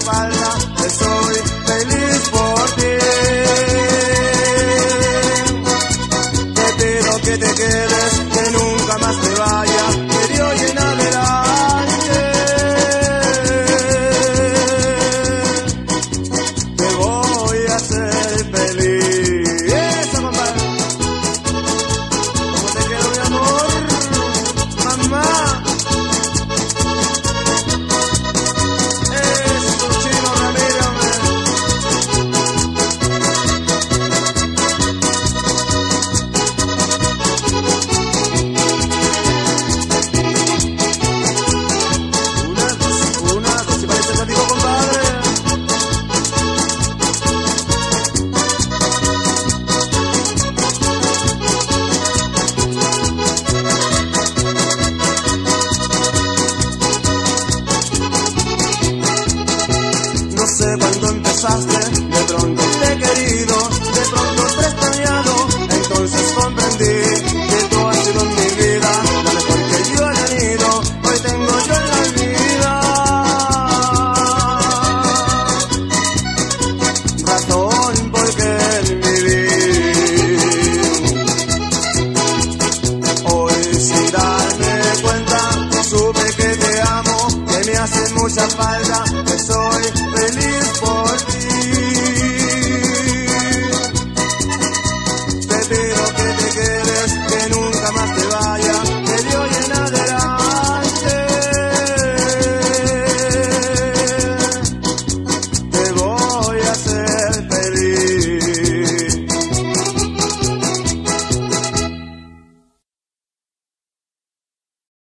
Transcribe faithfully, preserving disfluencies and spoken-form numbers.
falta, que soy feliz por ti. Te pido que te quedes, que nunca más te vayas, que de hoy en adelante te voy a hacer feliz. Eso, compadre. ¿Cómo te quiero, mi amor? Mamá. Eso, Chino Ramírez, hombre. Una, dos, una, dos, si parece contigo, compadre. No sé cuándo empezaste, de pronto te he querido, de pronto te he extrañado, entonces comprendí que tú has sido en mi vida lo mejor que yo he tenido, hoy tengo yo en la vida razón por qué vivir. Hoy sin darme cuenta supe que te amo, que me hace mucha falta.